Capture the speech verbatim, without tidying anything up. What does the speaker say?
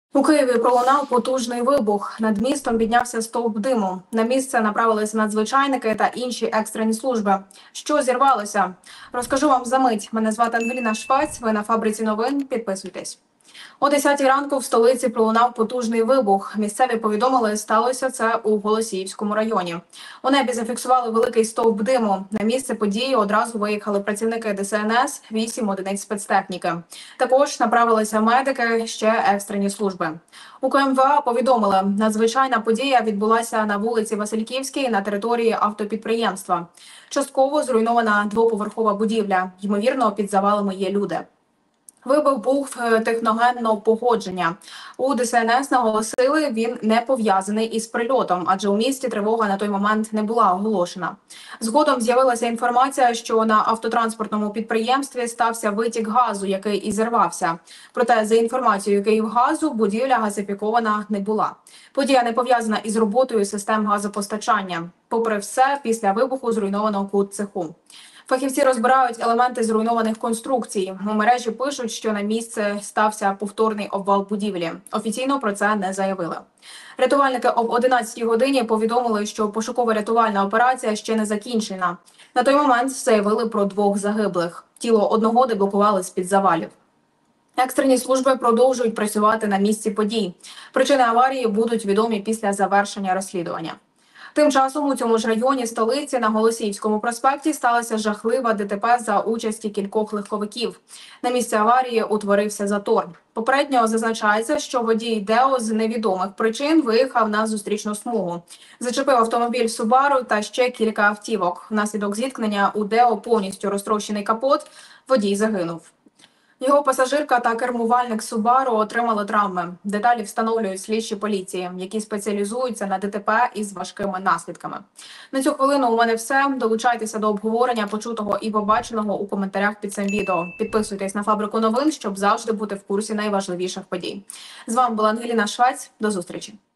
У Києві пролунав потужний вибух. Над містом піднявся стовп диму. На місце направилися надзвичайники та інші екстрені служби. Що зірвалося? Розкажу вам за мить. Мене звати Ангеліна Швець. Ви на фабриці новин. Підписуйтесь. О десятій ранку в столиці пролунав потужний вибух. Місцеві повідомили, сталося це у Голосіївському районі. У небі зафіксували великий стовп диму. На місце події одразу виїхали працівники Де Ес Ен Ес, вісім одиниць спецтехніки. Також направилися медики, ще екстрені служби. У Ка Ем Ве А повідомили, надзвичайна подія відбулася на вулиці Васильківській на території автопідприємства. Частково зруйнована двоповерхова будівля. Ймовірно, під завалами є люди. Вибух був техногенного походження. У Де Ес Ен Ес наголосили, він не пов'язаний із прильотом, адже у місті тривога на той момент не була оголошена. Згодом з'явилася інформація, що на автотранспортному підприємстві стався витік газу, який і зірвався. Проте, за інформацією Київгазу, будівля газифікована не була. Подія не пов'язана із роботою систем газопостачання. Попри все, після вибуху зруйновано кут цеху. Фахівці розбирають елементи зруйнованих конструкцій. У мережі пишуть, що на місце стався повторний обвал будівлі. Офіційно про це не заявили. Рятувальники об одинадцятій годині повідомили, що пошуково-рятувальна операція ще не закінчена. На той момент заявили про двох загиблих. Тіло одного деблокували з-під завалів. Екстрені служби продовжують працювати на місці подій. Причини аварії будуть відомі після завершення розслідування. Тим часом у цьому ж районі столиці на Голосіївському проспекті сталася жахлива Де Те Пе за участі кількох легковиків. На місці аварії утворився затор. Попередньо зазначається, що водій Део з невідомих причин виїхав на зустрічну смугу. Зачепив автомобіль Субару та ще кілька автівок. Внаслідок зіткнення у Део повністю розтрощений капот, водій загинув. Його пасажирка та кермувальник Субару отримали травми. Деталі встановлюють слідчі поліції, які спеціалізуються на Де Те Пе із важкими наслідками. На цю хвилину у мене все. Долучайтеся до обговорення почутого і побаченого у коментарях під цим відео. Підписуйтесь на фабрику новин, щоб завжди бути в курсі найважливіших подій. З вами була Ангеліна Швець. До зустрічі.